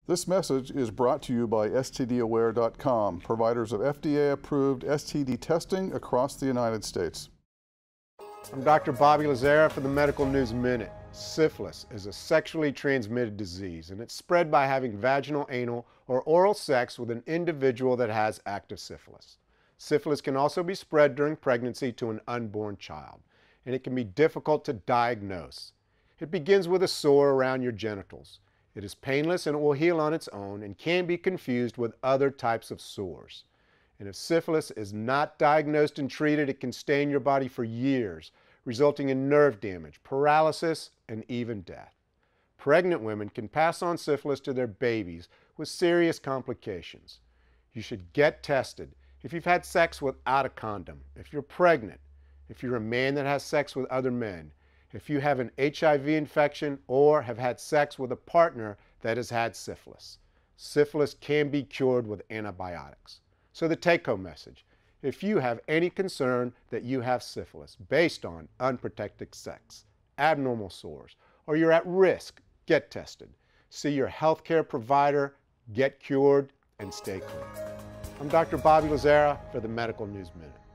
This message is brought to you by STDaware.com, providers of FDA-approved STD testing across the United States. I'm Dr. Bobby Lazzara for the Medical News Minute. Syphilis is a sexually transmitted disease, and it's spread by having vaginal, anal, or oral sex with an individual that has active syphilis. Syphilis can also be spread during pregnancy to an unborn child, and it can be difficult to diagnose. It begins with a sore around your genitals. It is painless and it will heal on its own and can be confused with other types of sores. And if syphilis is not diagnosed and treated, it can stay in your body for years, resulting in nerve damage, paralysis, and even death. Pregnant women can pass on syphilis to their babies with serious complications. You should get tested if you've had sex without a condom, if you're pregnant, if you're a man that has sex with other men, if you have an HIV infection, or have had sex with a partner that has had syphilis. Syphilis can be cured with antibiotics. So the take-home message: if you have any concern that you have syphilis based on unprotected sex, abnormal sores, or you're at risk, get tested. See your healthcare provider, get cured, and stay clean. I'm Dr. Bobby Lazzara for the Medical News Minute.